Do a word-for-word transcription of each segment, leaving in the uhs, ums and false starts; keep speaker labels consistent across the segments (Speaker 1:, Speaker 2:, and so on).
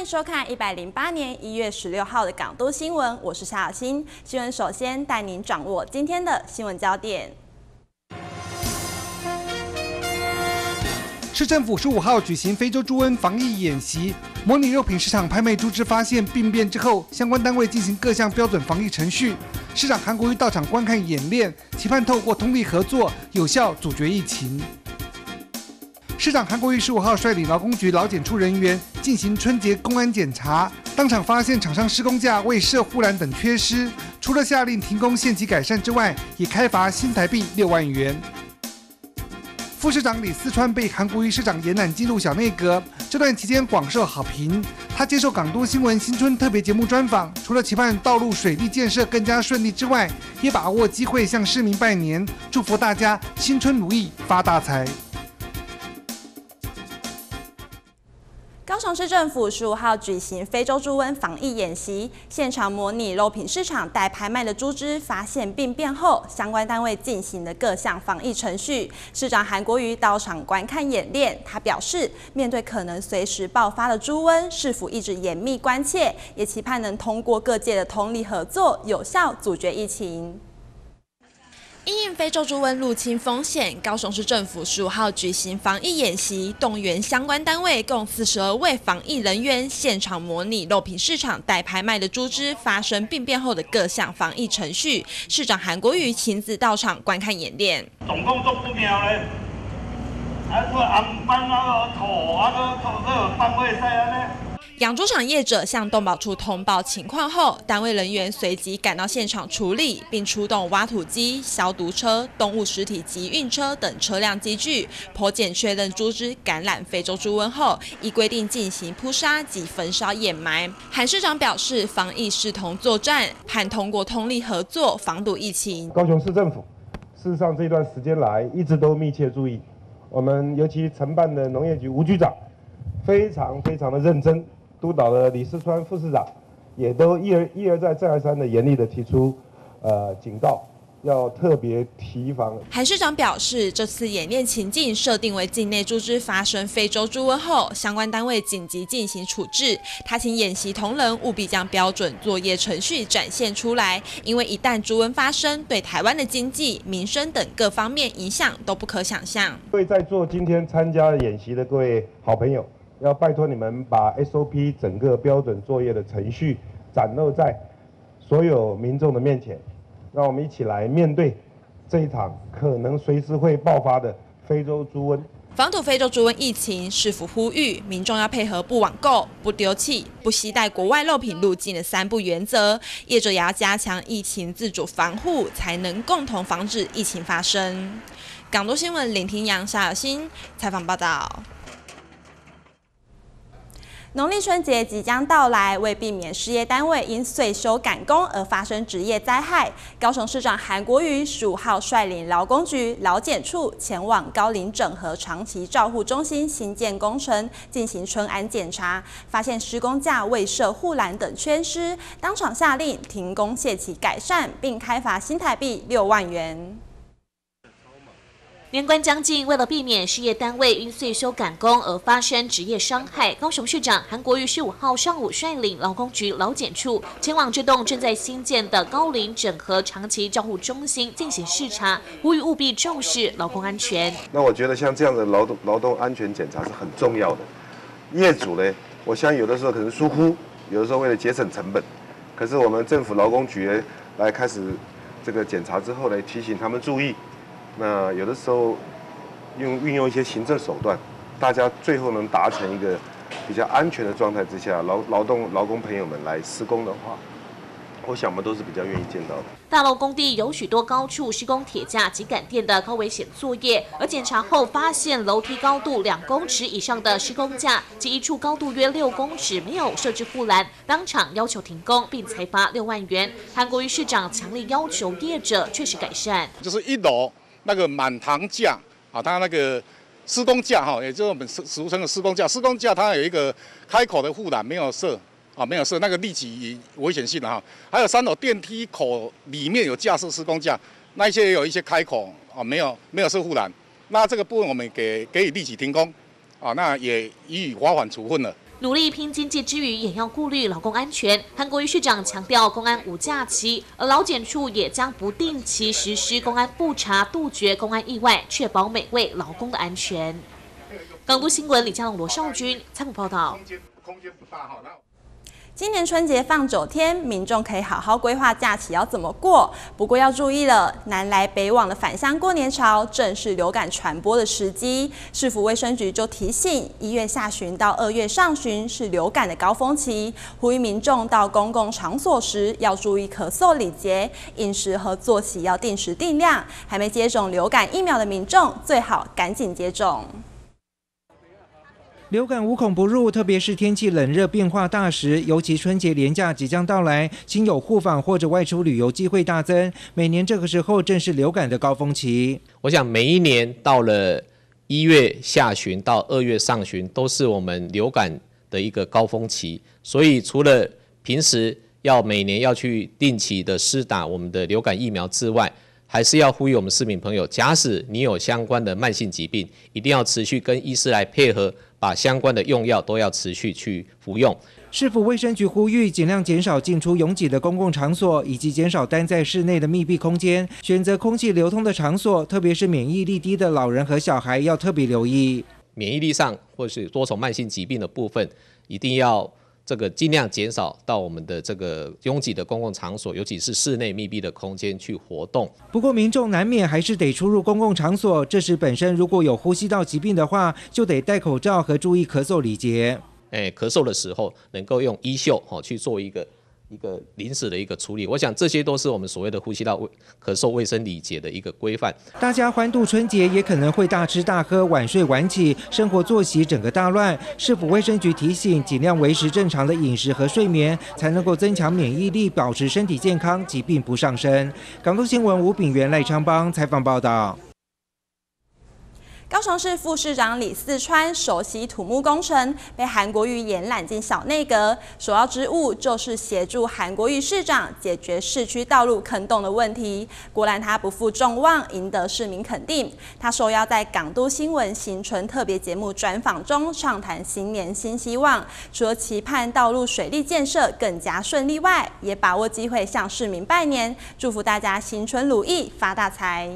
Speaker 1: 收看一百零八年一月十六号的港都新闻，我是夏小新。新闻首先带您掌握今天的新闻焦点。
Speaker 2: 市政府十五号举行非洲猪瘟防疫演习，模拟肉品市场拍卖猪只发现病变之后，相关单位进行各项标准防疫程序。市长韩国瑜到场观看演练，期盼透过通力合作，有效阻绝疫情。市长韩国瑜十五号率领劳工局劳检处人员进行春节公安检查，当场发现厂商施工架未设护栏等缺失，除了下令停工限期改善之外，也开罚新台币六万元。副市长李四川被韩国瑜市长延揽进入小内阁，这段期间广受好评。他接受港都新闻新春特别节目专访，除了期盼道路水利建设更加顺利之外，也把握机会向市民拜年，祝福大家新春如意发大财。
Speaker 1: 高雄市政府十五号举行非洲猪瘟防疫演习，现场模拟肉品市场待拍卖的猪只发现病变后，相关单位进行的各项防疫程序。市长韩国瑜到场观看演练，他表示，面对可能随时爆发的猪瘟，市府一直严密关切，也期盼能通过各界的通力合作，有效阻绝疫情。因应非洲猪瘟入侵风险，高雄市政府十五号举行防疫演习，动员相关单位共四十二位防疫人员，现场模拟肉品市场待拍卖的猪只发生病变后的各项防疫程序。市长韩国瑜亲自到场观看演练。
Speaker 3: 总共做不妙嘞，啊，做红斑啊，土啊，个土个放位赛啊呢。
Speaker 1: 养猪场业者向动保处通报情况后，单位人员随即赶到现场处理，并出动挖土机、消毒车、动物尸体集运车等车辆机具，剖检确认猪只感染非洲猪瘟后，依规定进行扑杀及焚烧掩埋。韩市长表示，防疫视同作战，盼通过通力合作防堵疫情。
Speaker 4: 高雄市政府事实上这段时间来一直都密切注意，我们尤其承办的农业局吴局长非常非常的认真。督导的李四川副市长也都一而一而再再而三的严厉的提出，呃警告，要特别提防。
Speaker 1: 韩市长表示，这次演练情境设定为境内猪只发生非洲猪瘟后，相关单位紧急进行处置。他请演习同仁务必将标准作业程序展现出来，因为一旦猪瘟发生，对台湾的经济、民生等各方面影响都不可想象。
Speaker 4: 各位在座今天参加演习的各位好朋友，要拜托你们把 S O P 整个标准作业的程序展露在所有民众的面前，让我们一起来面对这一场可能随时会爆发的非洲猪瘟。
Speaker 1: 防堵非洲猪瘟疫情，市府呼吁民众要配合不网购、不丢弃、不携带国外肉品入境的三不原则，业者也要加强疫情自主防护，才能共同防止疫情发生。港都新闻林庭阳、夏小新采访报道。农历春节即将到来，为避免事业单位因岁休赶工而发生职业灾害，高雄市长韩国瑜十五号率领劳工局、劳检处前往高龄整合长期照护中心新建工程进行春安检查，发现施工架未设护栏等缺失，当场下令停工限期改善，并开罚新台币六万元。
Speaker 5: 年关将近，为了避免事业单位因岁休赶工而发生职业伤害，高雄市长韩国瑜十五号上午率领劳工局劳检处前往这栋正在新建的高龄整合长期照护中心进行视察，呼吁务必重视劳工安全。
Speaker 4: 那我觉得像这样的劳动劳动安全检查是很重要的。业主呢，我相信有的时候可能疏忽，有的时候为了节省成本，可是我们政府劳工局来开始这个检查之后呢，提醒他们注意。那有的时候用运用一些行政手段，大家最后能达成一个比较安全的状态之下，劳劳动劳工朋友们来施工的话，我想我们都是比较愿意见到的。
Speaker 5: 大楼工地有许多高处施工铁架及感电的高危险作业，而检查后发现楼梯高度两公尺以上的施工架及一处高度约六公尺没有设置护栏，当场要求停工，并裁罚六万元。韩国瑜市长强烈要求业者确实改善，
Speaker 6: 就是一楼那个满堂架啊，它那个施工架哈，也就是我们俗称的施工架，施工架它有一个开口的护栏没有设。啊，没有设那个立即危险性的哈，还有三楼电梯口里面有架设施工架，那一些也有一些开口啊，没有没有设护栏，那这个部分我们给给予立即停工，啊，那也予以罚款处分了。
Speaker 5: 努力拼经济之余，也要顾虑劳工安全。韩国瑜市长强调，公安无假期，而劳检处也将不定期实施公安布查，杜绝公安意外，确保每位劳工的安全。港都新闻李佳龙、罗少君参谋报道。
Speaker 1: 今年春节放九天，民众可以好好规划假期要怎么过。不过要注意了，南来北往的返乡过年潮正是流感传播的时机。市府卫生局就提醒，一月下旬到二月上旬是流感的高峰期，呼吁民众到公共场所时要注意咳嗽礼节，饮食和作息要定时定量。还没接种流感疫苗的民众，最好赶紧接种。
Speaker 7: 流感无孔不入，特别是天气冷热变化大时，尤其春节连假即将到来，亲友互访或者外出旅游机会大增。每年这个时候正是流感的高峰期。
Speaker 8: 我想每一年到了一月下旬到二月上旬，都是我们流感的一个高峰期。所以除了平时要每年要去定期的施打我们的流感疫苗之外，还是要呼吁我们市民朋友，假使你有相关的慢性疾病，一定要持续跟医师来配合，把相关的用药都要持续去服用。
Speaker 7: 市府卫生局呼吁，尽量减少进出拥挤的公共场所，以及减少待在室内的密闭空间，选择空气流通的场所，特别是免疫力低的老人和小孩要特别留意。
Speaker 8: 免疫力上或是多重慢性疾病的部分，一定要这个尽量减少到我们的这个拥挤的公共场所，尤其是室内密闭的空间去活动。
Speaker 7: 不过民众难免还是得出入公共场所，这时本身如果有呼吸道疾病的话，就得戴口罩和注意咳嗽礼节。
Speaker 8: 哎，咳嗽的时候能够用衣袖哦去做一个一个临时的一个处理，我想这些都是我们所谓的呼吸道咳嗽卫生礼节的一个规范。
Speaker 7: 大家欢度春节，也可能会大吃大喝、晚睡晚起，生活作息整个大乱。市府卫生局提醒，尽量维持正常的饮食和睡眠，才能够增强免疫力，保持身体健康，疾病不上升。港都新闻吴炳元、赖昌邦采访报道。
Speaker 1: 高雄市副市长李四川首席土木工程，被韩国瑜延揽进小内阁，首要之务就是协助韩国瑜市长解决市区道路坑洞的问题。果然他不负众望，赢得市民肯定。他受邀在港都新闻新春特别节目专访中畅谈新年新希望，除了期盼道路水利建设更加顺利外，也把握机会向市民拜年，祝福大家新春如意，发大财。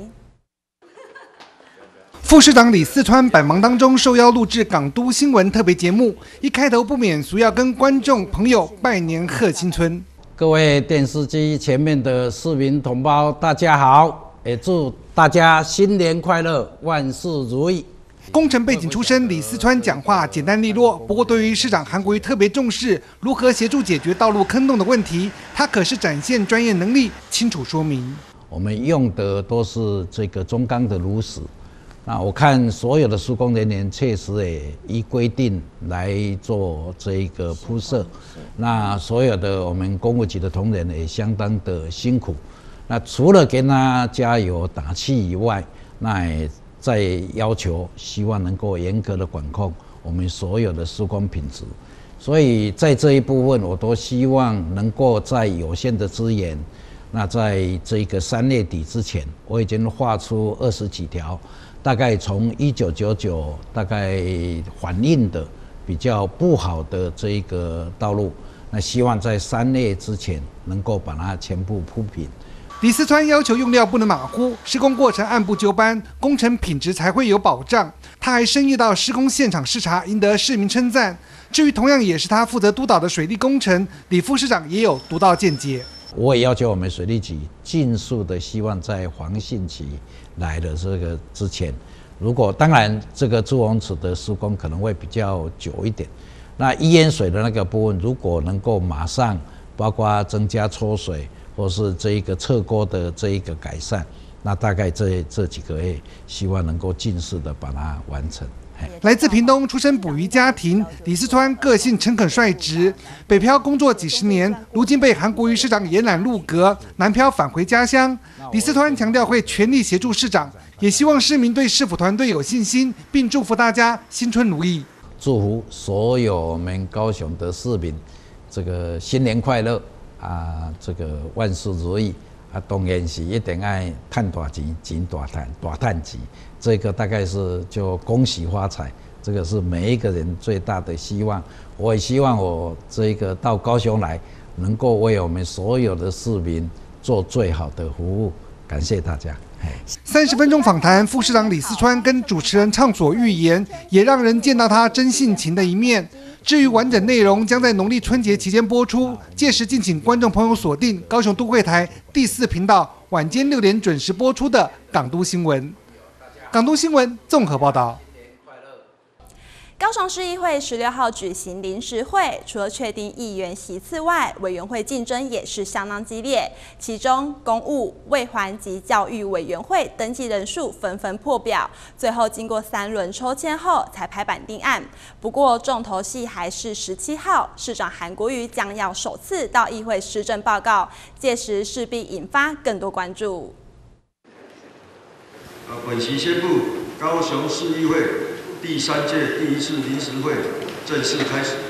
Speaker 2: 副市长李四川百忙当中受邀录制港都新闻特别节目，一开头不免俗要跟观众朋友拜年贺新春。
Speaker 9: 各位电视机前面的市民同胞，大家好，也祝大家新年快乐，万事如意。
Speaker 2: 工程背景出身，李四川讲话简单利落，不过对于市长韩国瑜特别重视如何协助解决道路坑洞的问题，他可是展现专业能力，清楚说明。
Speaker 9: 我们用的都是这个中钢的炉石。那我看所有的施工人员确实也依规定来做这个铺设，那所有的我们工务局的同仁也相当的辛苦。那除了给他加油打气以外，那也在要求希望能够严格的管控我们所有的施工品质。所以在这一部分，我都希望能够在有限的资源，那在这个三月底之前，我已经画出二十几条。大概从一九九九大概反映的比较不好的这一个道路，那希望在三月之前能够把它全部铺平。
Speaker 2: 李四川要求用料不能马虎，施工过程按部就班，工程品质才会有保障。他还深夜到施工现场视察，赢得市民称赞。至于同样也是他负责督导的水利工程，李副市长也有独到见解。
Speaker 9: 我也要求我们水利局尽速的，希望在黄汛期来的这个之前，如果当然这个朱洪池的施工可能会比较久一点，那一淹水的那个部分，如果能够马上包括增加抽水或是这一个侧沟的这一个改善，那大概这这几个月，希望能够尽速的把它完成。
Speaker 2: 来自屏东，出身捕鱼家庭，李四川个性诚恳率直，北漂工作几十年，如今被韩国瑜市长延揽入阁，南漂返回家乡。李四川强调会全力协助市长，也希望市民对市府团队有信心，并祝福大家新春如意。
Speaker 9: 祝福所有我们高雄的市民，这个新年快乐啊，这个万事如意啊，当然是一定爱赚大钱，钱大赚，大赚钱。这个大概是就恭喜发财这个是每一个人最大的希望。我也希望我这个到高雄来，能够为我们所有的市民做最好的服务。感谢大家。
Speaker 2: 三十分钟访谈，副市长李四川跟主持人畅所欲言，也让人见到他真性情的一面。至于完整内容，将在农历春节期间播出，届时敬请观众朋友锁定高雄都会台第四频道晚间六点准时播出的港都新闻。港都新闻综合报道。
Speaker 1: 高雄市议会十六号举行临时会，除了确定议员席次外，委员会竞争也是相当激烈。其中，公务、卫环及教育委员会登记人数纷纷破表，最后经过三轮抽签后才拍板定案。不过，重头戏还是十七号，市长韩国瑜将要首次到议会施政报告，届时势必引发更多关注。
Speaker 10: 本席宣布，高雄市议会第三届第一次临时会正式开始。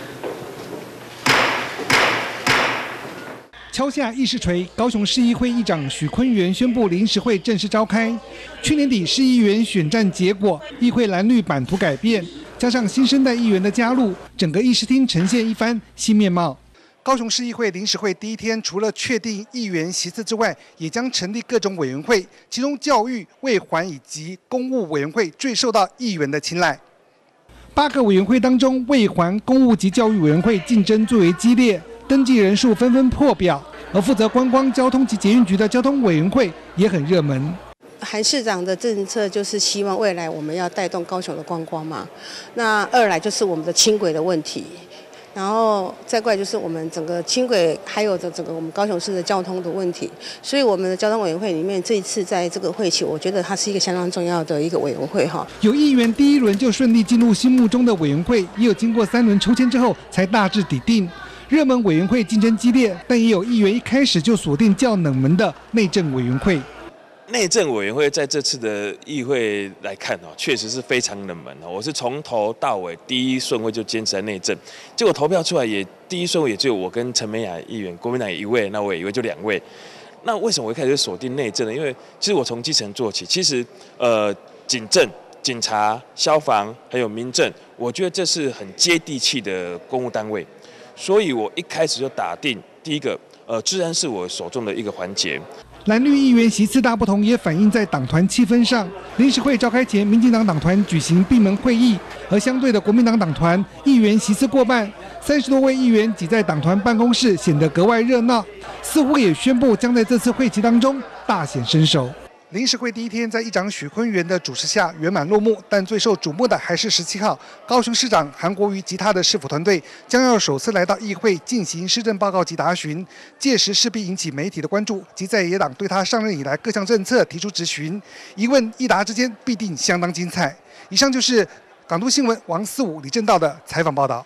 Speaker 2: 敲下议事锤，高雄市议会议长许坤元宣布临时会正式召开。去年底市议员选战结果，议会蓝绿版图改变，加上新生代议员的加入，整个议事厅呈现一番新面貌。高雄市议会临时会第一天，除了确定议员席次之外，也将成立各种委员会，其中教育、卫环以及公务委员会最受到议员的青睐。八个委员会当中，卫环、公务及教育委员会竞争最为激烈，登记人数纷纷破表，而负责观光、交通及捷运局的交通委员会也很热门。
Speaker 11: 韩市长的政策就是希望未来我们要带动高雄的观光嘛，那二来就是我们的轻轨的问题。然后再过来就是我们整个轻轨，还有的整个我们高雄市的交通的问题，所以我们的交通委员会里面，这一次在这个会期，我觉得它是一个相当重要的一个委员会哈。
Speaker 2: 有议员第一轮就顺利进入心目中的委员会，也有经过三轮抽签之后才大致底定。热门委员会竞争激烈，但也有议员一开始就锁定较冷门的内政委员会。
Speaker 12: 内政委员会在这次的议会来看哦，确实是非常冷门哦。我是从头到尾第一顺位就坚持在内政，结果投票出来也第一顺位也只有我跟陈美雅议员，国民党一位，那我也以为就两位。那为什么我一开始就锁定内政呢？因为其实我从基层做起，其实呃警政、警察、消防还有民政，我觉得这是很接地气的公务单位，所以我一开始就打定第一个呃治安是我手中的一个环节。
Speaker 2: 蓝绿议员席次大不同，也反映在党团气氛上。临时会召开前，民进党党团举行闭门会议，而相对的国民党党团议员席次过半，三十多位议员挤在党团办公室，显得格外热闹。似乎也宣布将在这次会期当中大显身手。临时会第一天在议长许坤元的主持下圆满落幕，但最受瞩目的还是十七号，高雄市长韩国瑜及他的市府团队将要首次来到议会进行施政报告及答询，届时势必引起媒体的关注，及在野党对他上任以来各项政策提出质询，一问一答之间必定相当精彩。以上就是港都新闻王四五、李正道的采访报道。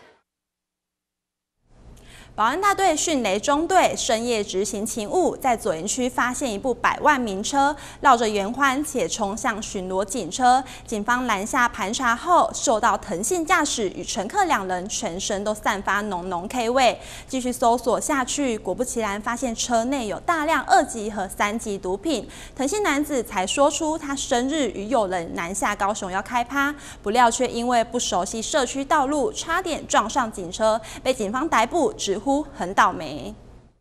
Speaker 1: 保安大队迅雷中队深夜执行勤务，在左营区发现一部百万名车绕着圆环且冲向巡逻警车，警方拦下盘查后，受到藤姓驾驶与乘客两人全身都散发浓浓 K 味。继续搜索下去，果不其然，发现车内有大量二级和三级毒品。藤姓男子才说出他生日与友人南下高雄要开趴，不料却因为不熟悉社区道路，差点撞上警车，被警方逮捕，直呼很倒霉。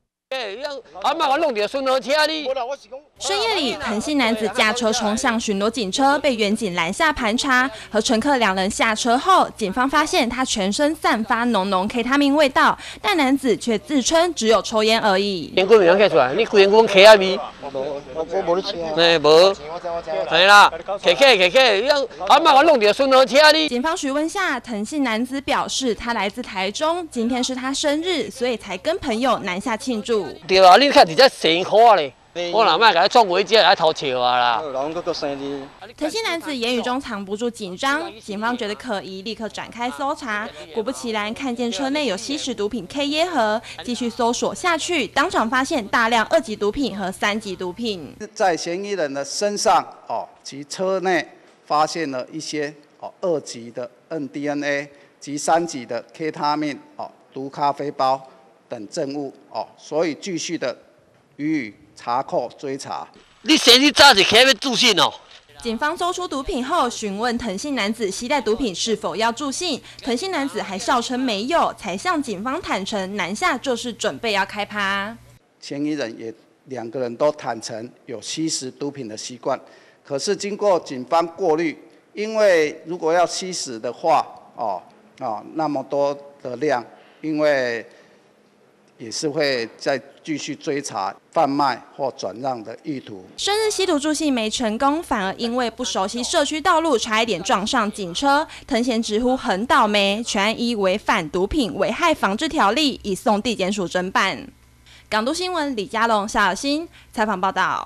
Speaker 1: 深夜里，藤姓男子驾车冲向巡逻警车，被员警拦下盘查。和乘客两人下车后，警方发现他全身散发浓浓 K 他命味道，但男子却自称只有抽烟而已。
Speaker 13: 烟棍未能看出来，你规烟棍 K 啊味？我我无咧吃。哎，无。系啦 ，K K K K， 要阿妈我弄着巡逻车哩。
Speaker 1: 警方询问下，藤姓男子表示他来自台中，今天是他生日，所以才跟朋友南下庆祝。
Speaker 13: 对啊，你看直接生苦咧。我哪卖给他撞回家来偷笑啊啦！
Speaker 1: 藤姓男子言语中藏不住紧张，警方觉得可疑，立刻展开搜查。果不其然，看见车内有吸食毒品 K 耶盒，继续搜索下去，当场发现大量二级毒品和三级毒品。
Speaker 14: 在嫌疑人的身上哦，及车内发现了一些哦二级的 N D N A 及三级的 K 他命哦毒咖啡包等证物哦，所以继续的予以查扣追查。
Speaker 13: 你生日早就起要自信哦？
Speaker 1: 警方搜出毒品后，询问藤姓男子携带毒品是否要助兴，藤姓男子还笑称没有，才向警方坦诚南下就是准备要开趴。
Speaker 14: 嫌疑人也两个人都坦诚有吸食毒品的习惯，可是经过警方过滤，因为如果要吸食的话，哦哦那么多的量，因为也是会再继续追查贩卖或转让的意图。
Speaker 1: 生日吸毒助兴没成功，反而因为不熟悉社区道路，差一点撞上警车。藤贤直呼很倒霉，全案依违反毒品危害防治条例，移送地检署侦办。港都新闻李佳龙、夏小新采访报道。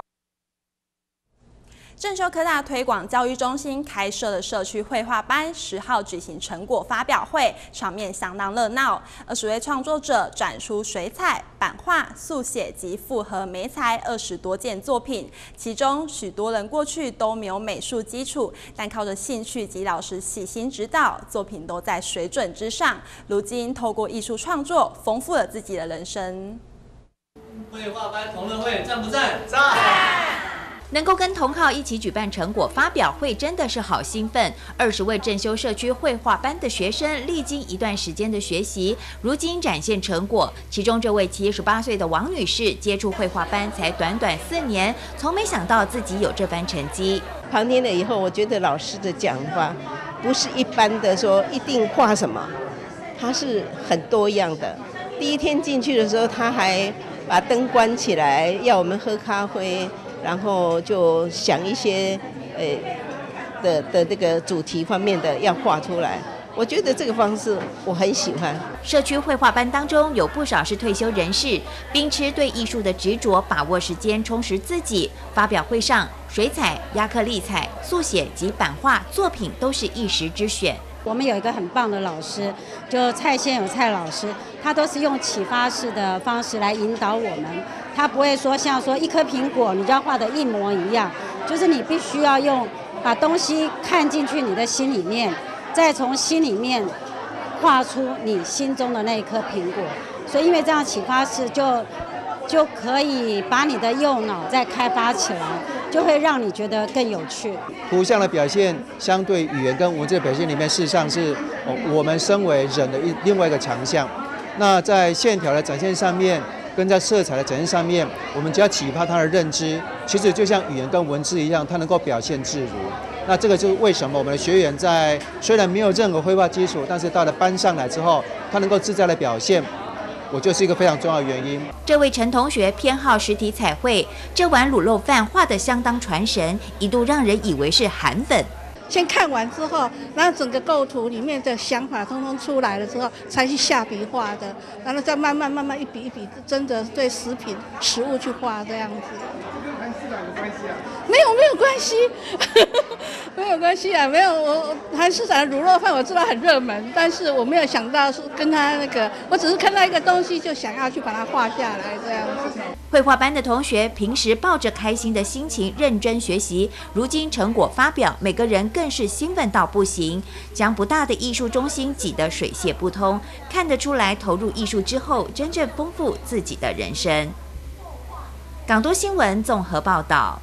Speaker 1: 正修科大推广教育中心开设的社区绘画班，十号举行成果发表会，场面相当热闹。二十位创作者展出水彩、版画、速写及复合媒材二十多件作品，其中许多人过去都没有美术基础，但靠着兴趣及老师细心指导，作品都在水准之上。如今透过艺术创作，丰富了自己的人生。
Speaker 15: 绘画班同乐会赞不赞？赞！
Speaker 16: 能够跟同好一起举办成果发表会，真的是好兴奋。二十位正修社区绘画班的学生，历经一段时间的学习，如今展现成果。其中这位七十八岁的王女士，接触绘画班才短短四年，从没想到自己有这番成绩。
Speaker 17: 旁听了以后，我觉得老师的讲法不是一般的说一定画什么，它是很多样的。第一天进去的时候，他还把灯关起来，要我们喝咖啡。然后就想一些呃的的这个主题方面的要画出来，我觉得这个方式我很喜欢。
Speaker 16: 社区绘画班当中有不少是退休人士，秉持对艺术的执着，把握时间充实自己。发表会上，水彩、亚克力彩、速写及版画作品都是一时之选。
Speaker 18: 我们有一个很棒的老师，就蔡先有蔡老师，他都是用启发式的方式来引导我们。他不会说像说一颗苹果你就要画的一模一样，就是你必须要用把东西看进去你的心里面，再从心里面画出你心中的那一颗苹果。所以因为这样启发式就就可以把你的右脑再开发起来，就会让你觉得更有趣。
Speaker 19: 图像的表现相对语言跟文字的表现里面，事实上是我们身为人的一另外一个强项。那在线条的展现上面，跟在色彩的展现上面，我们只要启发他的认知，其实就像语言跟文字一样，它能够表现自如。那这个就是为什么我们的学员在虽然没有任何绘画基础，但是到了班上来之后，他能够自在的表现，我就是一个非常重要的原因。
Speaker 16: 这位陈同学偏好实体彩绘，这碗卤肉饭画得相当传神，一度让人以为是韩粉。
Speaker 20: 先看完之后，然后整个构图里面的想法通通出来了之后，才去下笔画的，然后再慢慢慢慢一笔一笔，真的对食品食物去画这样子。跟韩市长有关系啊？没有没有关系，没有关系啊，没有我韩市长的卤肉饭我知道很热门，但是我没有想到是跟他那个，我只是看到一个东西就想要去把它画下来这样子。
Speaker 16: 绘画班的同学平时抱着开心的心情认真学习，如今成果发表，每个人更是兴奋到不行，将不大的艺术中心挤得水泄不通，看得出来投入艺术之后，真正丰富自己的人生。港都新闻综合报道。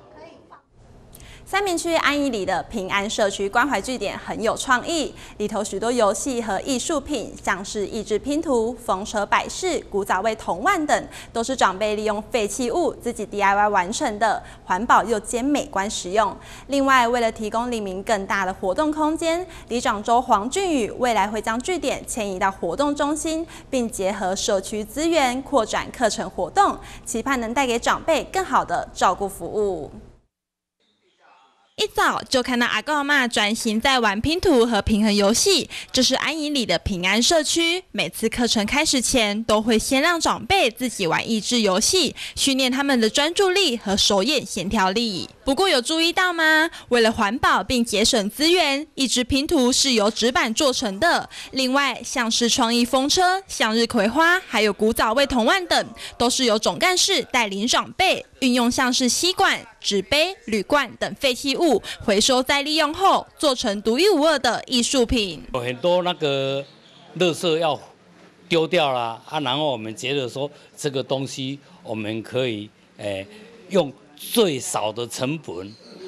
Speaker 1: 三民区安怡里的平安社区关怀据点很有创意，里头许多游戏和艺术品，像是益智拼图、风车摆饰、古早味铜碗等，都是长辈利用废弃物自己 D I Y 完成的，环保又兼美观实用。另外，为了提供里民更大的活动空间，里长周黄俊宇未来会将据点迁移到活动中心，并结合社区资源扩展课程活动，期盼能带给长辈更好的照顾服务。一早就看到阿公阿嬷专心在玩拼图和平衡游戏，这是安怡里的平安社区。每次课程开始前，都会先让长辈自己玩益智游戏，训练他们的专注力和手眼协调力。不过有注意到吗？为了环保并节省资源，益智拼图是由纸板做成的。另外，像是创意风车、向日葵花，还有古早味铜碗等，都是由总干事带领长辈运用像是吸管、纸杯、铝罐等废弃物回收再利用后，做成独一无二的艺术品。
Speaker 21: 有很多那个垃圾要丢掉啦啊，然后我们觉得说这个东西我们可以诶、呃、用最少的成本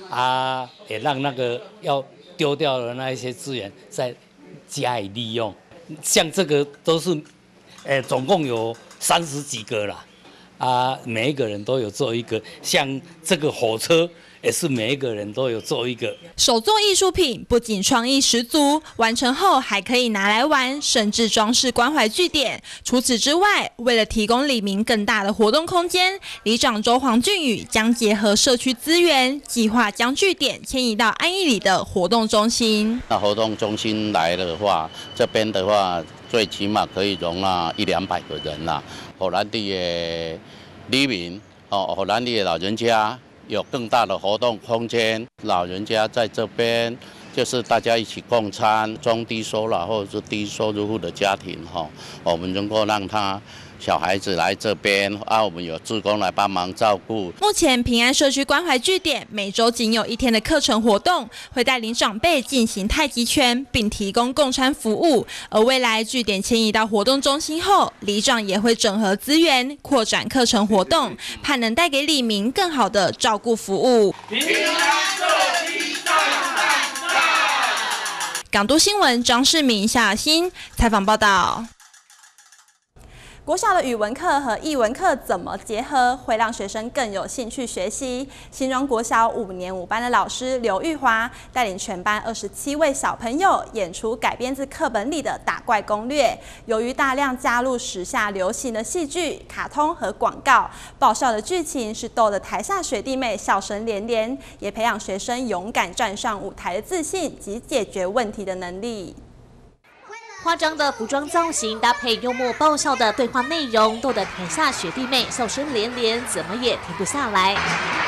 Speaker 21: 啊，也让那个要丢掉的那一些资源再加以利用。像这个都是，诶、欸，总共有三十几个啦，啊，每一个人都有做一个。像这个火车。也是每一个人都有做一个
Speaker 1: 手作艺术品，不仅创意十足，完成后还可以拿来玩，甚至装饰关怀据点。除此之外，为了提供里民更大的活动空间，里长周黄俊宇将结合社区资源，计划将据点迁移到安义里的活动中心。
Speaker 3: 那活动中心来的话，这边的话最起码可以容纳一两百个人啦。荷兰地的里民哦，荷兰地的老人家。有更大的活动空间，老人家在这边就是大家一起共餐，中低收入或者是低收入户的家庭哈，我们能够让他小孩子来这边啊，我们有志工来帮忙照顾。
Speaker 1: 目前平安社区关怀据点每周仅有一天的课程活动，会带领长辈进行太极拳，并提供共餐服务。而未来据点迁移到活动中心后，里长也会整合资源，扩展课程活动，盼能带给里民更好的照顾服务。平安社区上上上。港都新闻张世明、夏雅欣采访报道。国小的语文课和艺文课怎么结合，会让学生更有兴趣学习？新庄国小五年五班的老师刘玉华带领全班二十七位小朋友演出改编自课本里的打怪攻略。由于大量加入时下流行的戏剧、卡通和广告，爆笑的剧情是逗得台下学弟妹笑声连连，也培养学生勇敢站上舞台的自信及解决问题的能力。
Speaker 5: 夸张的服装造型搭配幽默爆笑的对话内容，逗得台下学弟妹笑声连连，怎么也停不下来。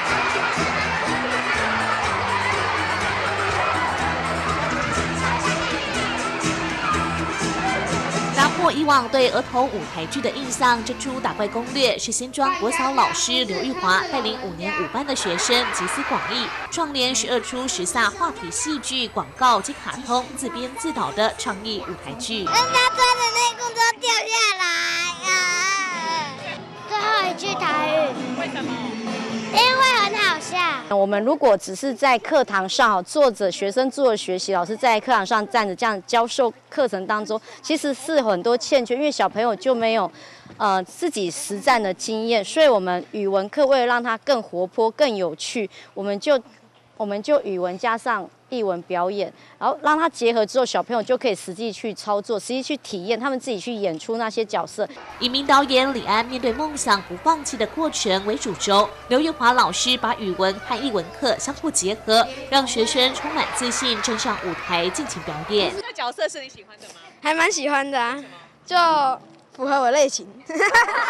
Speaker 5: 打破以往对儿童舞台剧的印象，这出打怪攻略是新庄国小老师刘玉华带领五年五班的学生集思广益，创联十二出时下话题戏剧、广告及卡通自编自导的创意舞台剧。
Speaker 22: 人家穿的内裤都掉下来啊！最后一句台语，为什么？因为很好笑。
Speaker 23: 我们如果只是在课堂上坐着，学生做的学习，老师在课堂上站着这样教授课程当中，其实是很多欠缺，因为小朋友就没有呃自己实战的经验，所以我们语文课为了让它更活泼、更有趣，我们就我们就语文加上艺文表演，然后让它结合之后，小朋友就可以实际去操作，实际去体验，他们自己去演出那些角色。
Speaker 5: 以名导演李安面对梦想不放弃的过程为主轴，刘玉华老师把语文和艺文课相互结合，让学生充满自信，站上舞台尽情表演。
Speaker 24: 这个角色是你喜欢的吗？
Speaker 22: 还蛮喜欢的啊，就符合我类型。
Speaker 24: 跟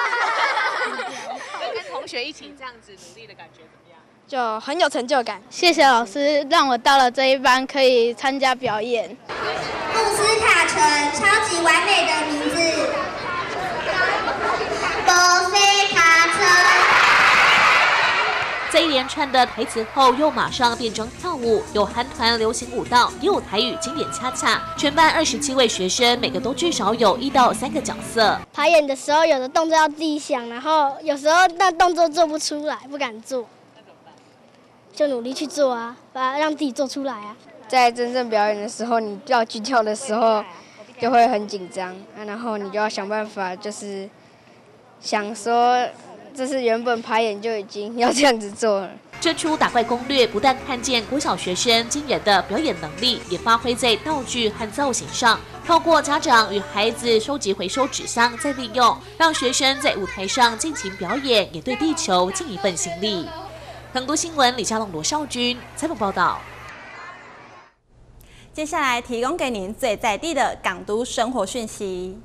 Speaker 24: 同学一起这样子努力的感觉怎么样？
Speaker 22: 就很有成就感。谢谢老师，让我到了这一班可以参加表演。 布斯卡城，超级完美的名字。波菲卡城。
Speaker 5: 在一连串的台词后，又马上变装跳舞，有韩团流行舞蹈，也有台语经典恰恰。全班二十七位学生，每个都至少有一到三个角色。
Speaker 22: 排演的时候，有的动作要自己想，然后有时候那动作做不出来，不敢做。就努力去做啊，把它让自己做出来啊。
Speaker 25: 在真正表演的时候，你要去跳的时候，就会很紧张啊，然后你就要想办法，就是想说，这是原本排演就已经要这样子做了。
Speaker 5: 这出打怪攻略不但看见国小学生惊人的表演能力，也发挥在道具和造型上。透过家长与孩子收集回收纸箱再利用，让学生在舞台上尽情表演，也对地球尽一份心力。更多新闻，李佳龙、罗少君采访报道。接下来提供给您最在地的港都生活讯息。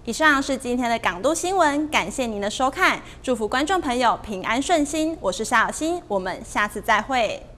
Speaker 1: 以上是今天的港都新闻，感谢您的收看，祝福观众朋友平安顺心。我是沙小欣，我们下次再会。